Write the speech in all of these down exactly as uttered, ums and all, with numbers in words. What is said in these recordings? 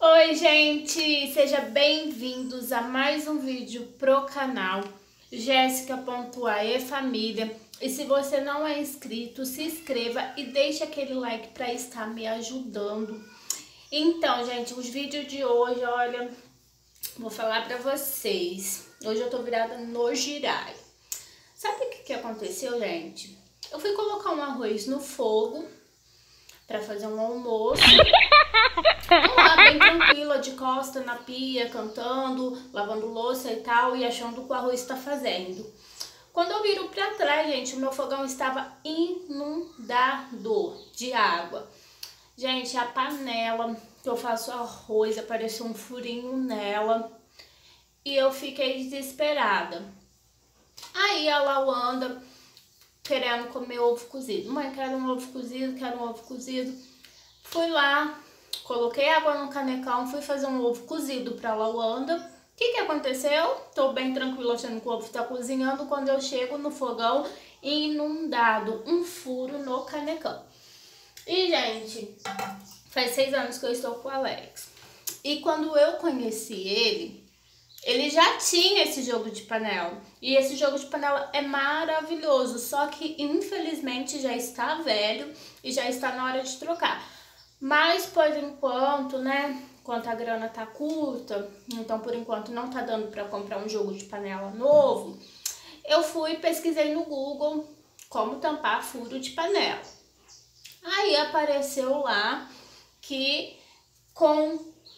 Oi, gente! Sejam bem-vindos a mais um vídeo pro canal Jéssica.ae Família. E se você não é inscrito, se inscreva e deixe aquele like para estar me ajudando. Então, gente, os vídeos de hoje, olha, vou falar para vocês. Hoje eu tô virada no girai. Sabe o que que aconteceu, gente? Eu fui colocar um arroz no fogo para fazer um almoço. Tô lá bem tranquila, de costa na pia, cantando, lavando louça e tal, e achando que o arroz tá fazendo. Quando eu viro pra trás, gente, o meu fogão estava inundado de água. Gente, a panela que eu faço arroz, apareceu um furinho nela e eu fiquei desesperada. Aí a Lawanda querendo comer ovo cozido. Mãe, quero um ovo cozido, quero um ovo cozido. Fui lá, coloquei água no canecão, fui fazer um ovo cozido pra Lawanda. O que que aconteceu? Tô bem tranquila achando que o ovo tá cozinhando. Quando eu chego no fogão, inundado, um furo no canecão. E, gente, faz seis anos que eu estou com o Alex. E quando eu conheci ele, ele já tinha esse jogo de panela. E esse jogo de panela é maravilhoso, só que infelizmente já está velho e já está na hora de trocar. Mas por enquanto, né, enquanto a grana tá curta, então por enquanto não tá dando pra comprar um jogo de panela novo, eu fui e pesquisei no Google como tampar furo de panela. Aí apareceu lá que com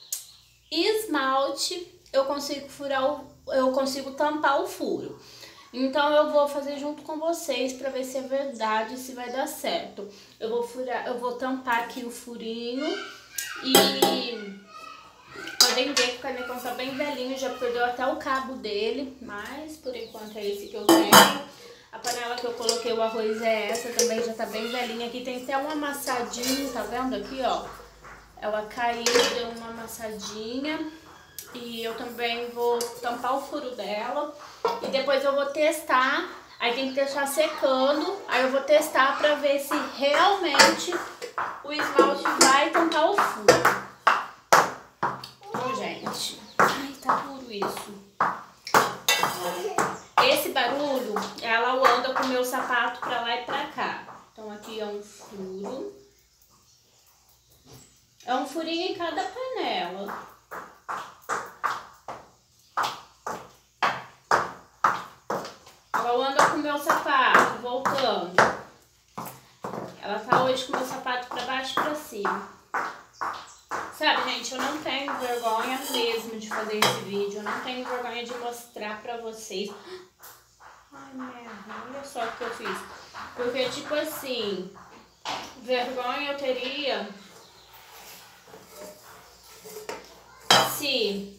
esmalte eu consigo furar o, eu consigo tampar o furo. Então eu vou fazer junto com vocês para ver se é verdade, se vai dar certo. Eu vou furar, eu vou tampar aqui o furinho e podem ver que o canecão tá bem velhinho, já perdeu até o cabo dele, mas por enquanto é esse que eu tenho. A panela que eu coloquei o arroz é essa, também já tá bem velhinha. Aqui tem até um amassadinho, tá vendo aqui, ó? Ela caiu, deu uma amassadinha. E eu também vou tampar o furo dela. E depois eu vou testar. Aí tem que deixar secando. Aí eu vou testar pra ver se realmente o esmalte vai tampar o furo. Ô, gente. Ai, tá duro isso. Esse barulho, ela anda com o meu sapato pra lá e pra cá. Então aqui é um furo. É um furinho em cada panela. Ela anda com o meu sapato, voltando. Ela tá hoje com o meu sapato pra baixo e pra cima. Sabe, gente, eu não tenho vergonha mesmo de fazer esse vídeo. Eu não tenho vergonha de mostrar pra vocês. Ai, merda, olha só o que eu fiz. Porque, tipo assim, vergonha eu teria se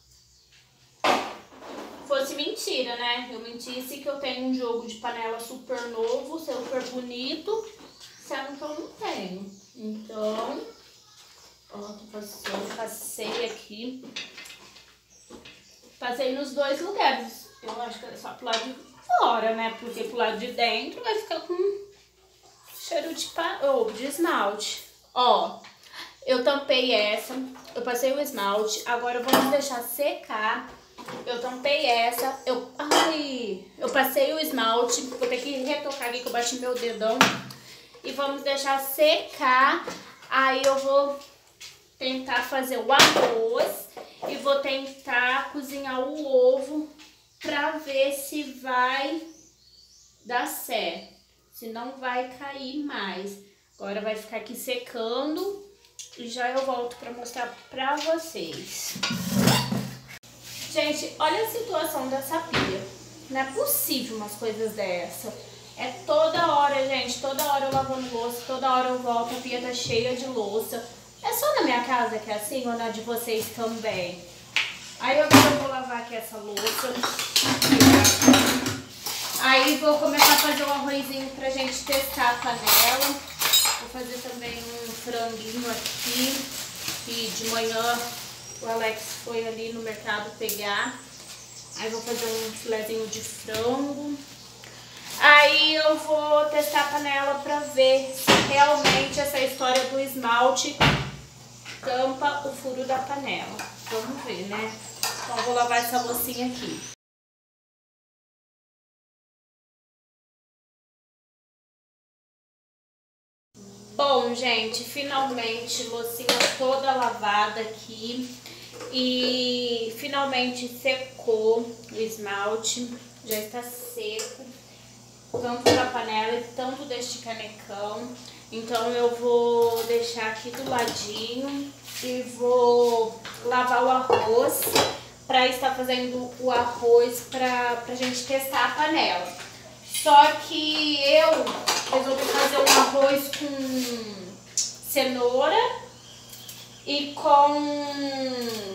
fosse mentira, né? Eu mentisse que eu tenho um jogo de panela super novo, super bonito, sendo que eu não tenho. Então, ó, tô passando, passei aqui. Passei nos dois lugares. Eu acho que é só pro lado de fora, né? Porque pro lado de dentro vai ficar com cheiro de, pa... oh, de esmalte. Ó, eu tampei essa, eu passei o esmalte, agora vamos deixar secar. Eu tampei essa, eu, ai, eu passei o esmalte, vou ter que retocar aqui que eu bati meu dedão. E vamos deixar secar, aí eu vou tentar fazer o arroz e vou tentar cozinhar o ovo pra ver se vai dar certo, se não vai cair mais. Agora vai ficar aqui secando e já eu volto pra mostrar pra vocês. Gente, olha a situação dessa pia. Não é possível umas coisas dessa. É toda hora, gente. Toda hora eu lavando louça, toda hora eu volto, a pia tá cheia de louça. É só na minha casa que é assim ou na de vocês também? Aí agora eu vou lavar aqui essa louça. Aí vou começar a fazer um arrozinho pra gente testar a panela. Vou fazer também um franguinho aqui, que de manhã o Alex foi ali no mercado pegar. Aí vou fazer um filezinho de frango. Aí eu vou testar a panela pra ver se realmente essa história do esmalte tampa o furo da panela. Vamos ver, né? Então eu vou lavar essa loucinha aqui. Bom, gente, finalmente loucinha toda lavada aqui e finalmente secou o esmalte, já está seco, tanto da panela e tanto deste canecão. Então eu vou deixar aqui do ladinho e vou lavar o arroz para estar fazendo o arroz para pra gente testar a panela. Só que eu resolvi fazer um arroz com cenoura e com,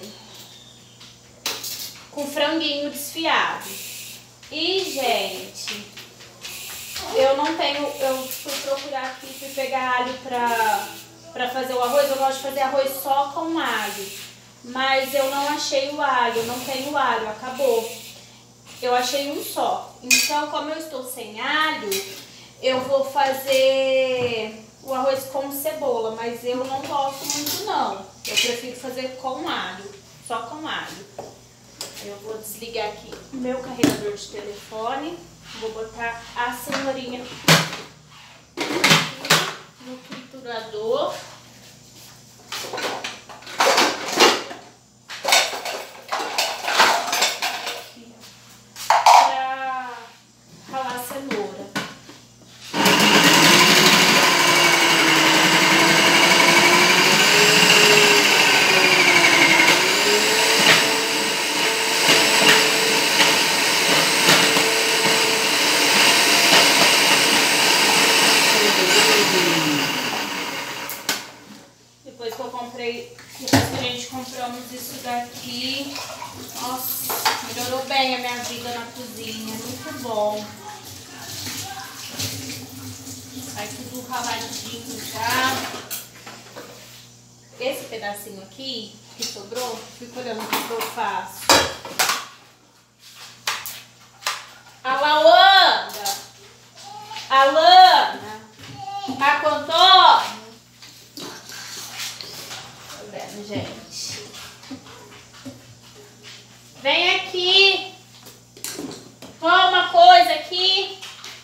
com franguinho desfiado. E, gente, eu não tenho, eu fui procurar aqui, fui pegar alho pra, pra fazer o arroz. Eu gosto de fazer arroz só com alho, mas eu não achei o alho, não tenho alho, acabou. Eu achei um só. Então, como eu estou sem alho, eu vou fazer o arroz com cebola, mas eu não gosto muito não. Eu prefiro fazer com alho, só com alho. Eu vou desligar aqui o meu carregador de telefone, vou botar a cenourinha no triturador. Depois que eu comprei, depois que a gente compramos isso daqui, nossa, melhorou bem a minha vida na cozinha, muito bom. Sai tudo raladinho já. Esse pedacinho aqui que sobrou, fica olhando o que eu faço. A Lawanda, Alana, Marco Antônio. Tá vendo, gente? Vem aqui. Toma uma coisa aqui.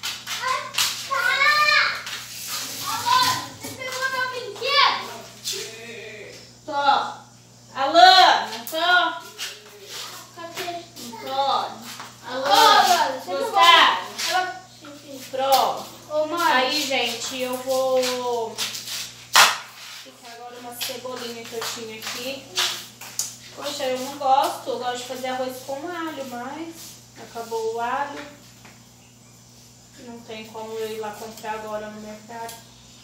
Alana, você pegou meu brinquedo? Tô. Alana, tô. Cadê? Antônio. Alana, gostaram? Pronto. Aí, gente, eu vou picar agora uma cebolinha que eu tinha aqui. Poxa, eu não gosto, eu gosto de fazer arroz com alho, mas acabou o alho. Não tem como eu ir lá comprar agora no mercado.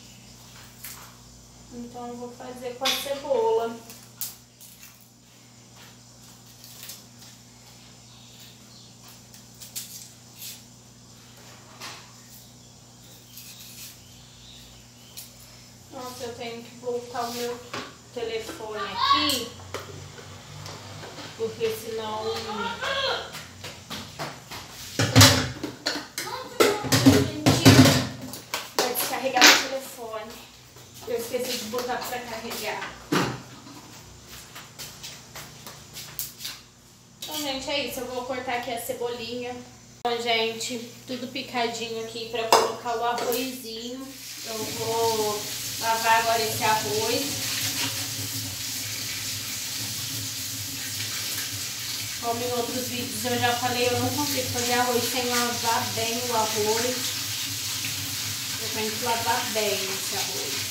Então eu vou fazer com a cebola. Nossa, eu tenho que voltar o meu telefone aqui, porque senão vai descarregar o telefone. Eu esqueci de botar pra carregar. Então, gente, é isso. Eu vou cortar aqui a cebolinha. Então, gente, tudo picadinho aqui pra colocar o arrozinho. Eu vou lavar agora esse arroz. Como em outros vídeos eu já falei, eu não consigo fazer arroz sem lavar bem o arroz. Eu tenho que lavar bem esse arroz.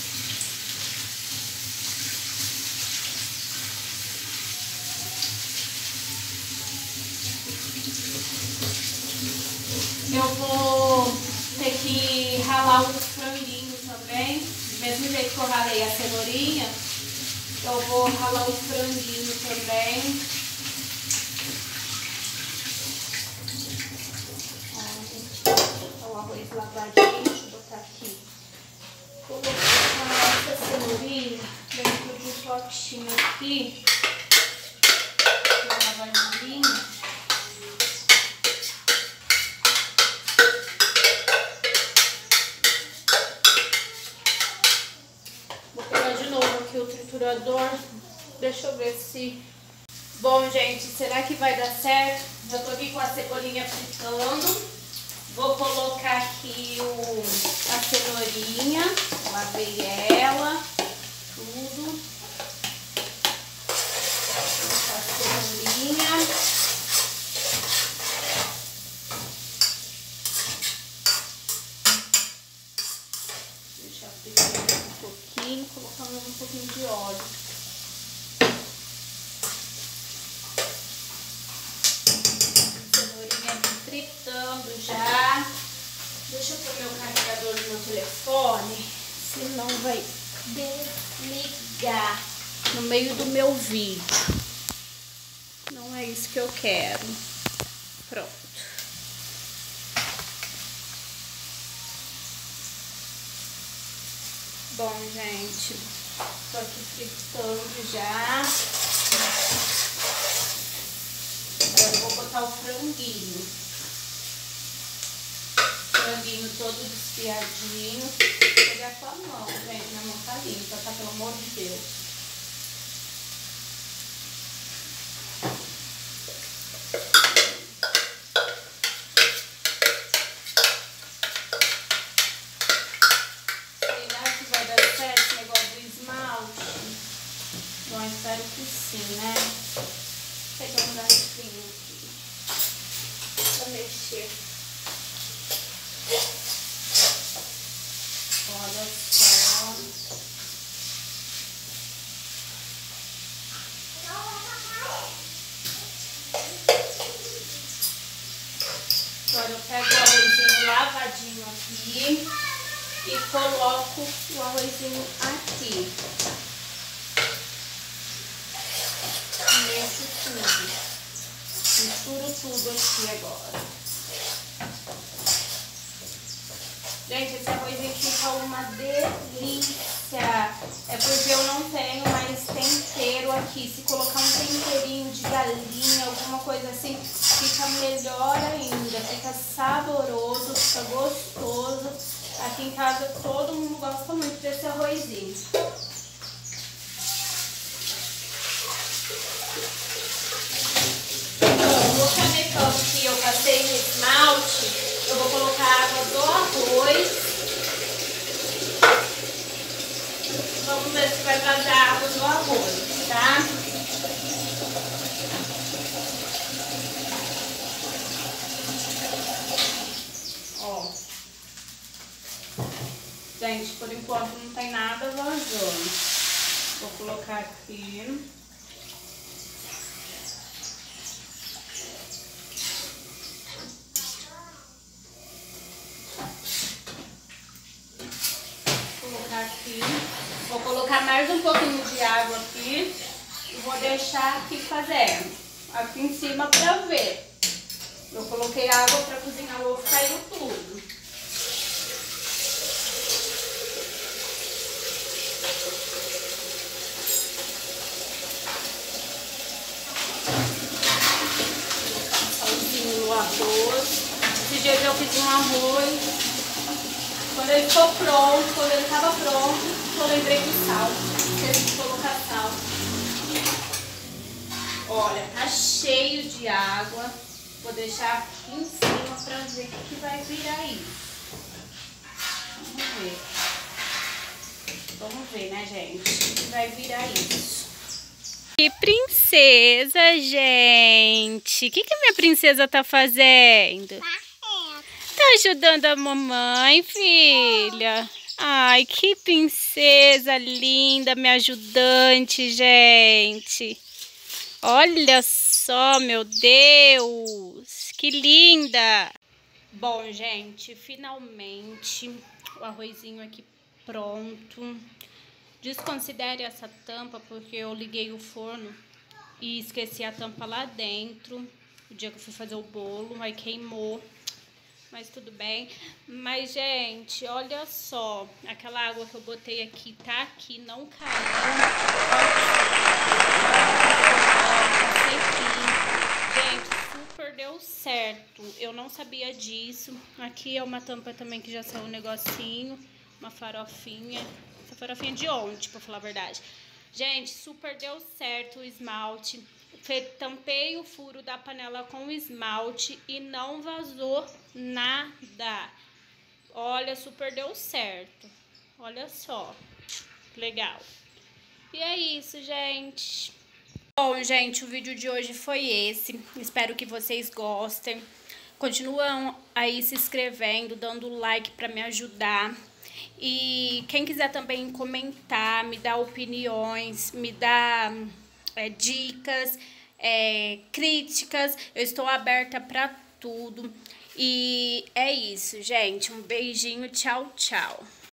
Eu vou ter que ralar os franguinhos também. Do mesmo jeito que eu ralei a cenourinha, eu vou ralar os franguinhos também. Ó, o arroz lavadinho, deixa eu botar aqui. Vou botar essa cenourinha dentro de um potinho aqui. Lavadinho. Vou pegar de novo aqui o triturador. Deixa eu ver se... Bom, gente, será que vai dar certo? Já tô aqui com a cebolinha fritando. Vou colocar aqui o, a cenourinha. Lavei ela. Tudo. A cenourinha. Deixar fritar um pouquinho. Colocando um pouquinho de óleo. Fritando já. Deixa eu pôr meu carregador no meu telefone, senão vai desligar no meio do meu vídeo. Não é isso que eu quero. Pronto. Bom, gente, tô aqui fritando já. Agora eu vou botar o franguinho. Franguinho todo desfiadinho. Vou pegar com a mão, gente. Minha mão tá limpa, tá? Pelo amor de Deus. Será que vai dar certo esse negócio do esmalte? Bom, espero que sim, né? Vou pegar um garfinho aqui pra mexer. Olha só. Agora eu pego o arrozinho lavadinho aqui e coloco o arrozinho aqui. Mexo tudo. Misturo tudo aqui agora. Gente, esse arrozinho fica uma delícia. É porque eu não tenho mais tempero aqui. Se colocar um temperinho de galinha, alguma coisa assim, fica melhor ainda. Fica saboroso, fica gostoso. Aqui em casa todo mundo gosta muito desse arrozinho. No canecão que eu passei no esmalte, eu vou colocar a água do arroz. Vamos ver se vai vazar a água do arroz, tá? Ó. Gente, por enquanto não tem nada vazando. Vou colocar aqui. Aqui. Vou colocar mais um pouquinho de água aqui e vou deixar aqui fazendo aqui em cima pra ver. Eu coloquei água pra cozinhar o ovo, caiu tudo. Salzinho no arroz. Esse dia eu fiz um arroz. Quando ele ficou pronto, quando ele estava pronto, eu lembrei do sal. Esqueci de colocar sal. Olha, tá cheio de água. Vou deixar aqui em cima pra ver o que, que vai virar isso. Vamos ver. Vamos ver, né, gente? O que vai virar isso. Que princesa, gente! O que, que a minha princesa tá fazendo? Tá ajudando a mamãe, filha? Ai, que princesa linda, minha ajudante, gente. Olha só, meu Deus, que linda. Bom, gente, finalmente o arrozinho aqui pronto. Desconsidere essa tampa porque eu liguei o forno e esqueci a tampa lá dentro. O dia que eu fui fazer o bolo, aí queimou. Mas tudo bem. Mas, gente, olha só. Aquela água que eu botei aqui, tá aqui, não caiu. Gente, super deu certo. Eu não sabia disso. Aqui é uma tampa também que já saiu um negocinho. Uma farofinha. Essa essa farofinha de ontem, pra falar a verdade. Gente, super deu certo o esmalte. Tampei o furo da panela com o esmalte e não vazou nada. Olha, super deu certo. Olha só, legal. E é isso, gente. Bom, gente, o vídeo de hoje foi esse. Espero que vocês gostem. Continuam aí se inscrevendo, dando like para me ajudar. E quem quiser também comentar, me dar opiniões, me dar é, dicas, é, críticas, eu estou aberta para tudo. E é isso, gente. Um beijinho, tchau, tchau.